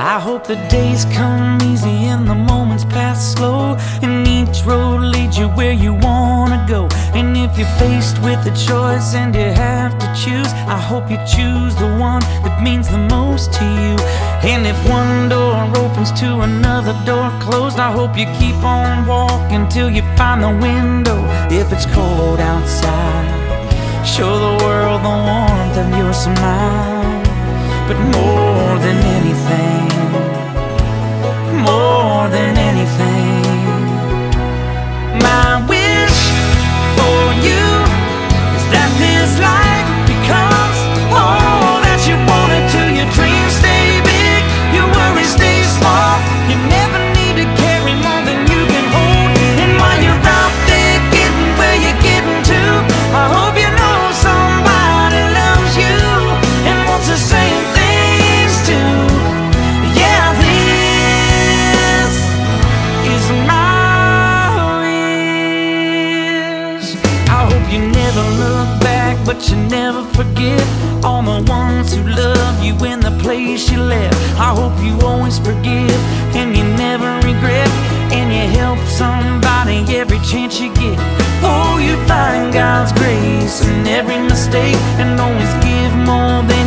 I hope the days come easy and the moments pass slow, and each road leads you where you wanna go. And if you're faced with a choice and you have to choose, I hope you choose the one that means the most to you. And if one door opens to another door closed, I hope you keep on walking till you find the window. If it's cold outside, show the world the warmth of your smile. But more than anything, more than anything, my wish for you is that this life becomes all that you want it to. Your dreams stay big, your worries stay small. You never need to carry more than you can hold. And while you're out there getting where you're getting to, I hope you know somebody loves you and wants the same things too. Yeah, this is my wish. I hope you never look back, but you never forget all the ones who love you in the place you left. I hope you always forgive and you never regret, and you help somebody every chance you get. Oh, you find God's grace in every mistake, and always give more than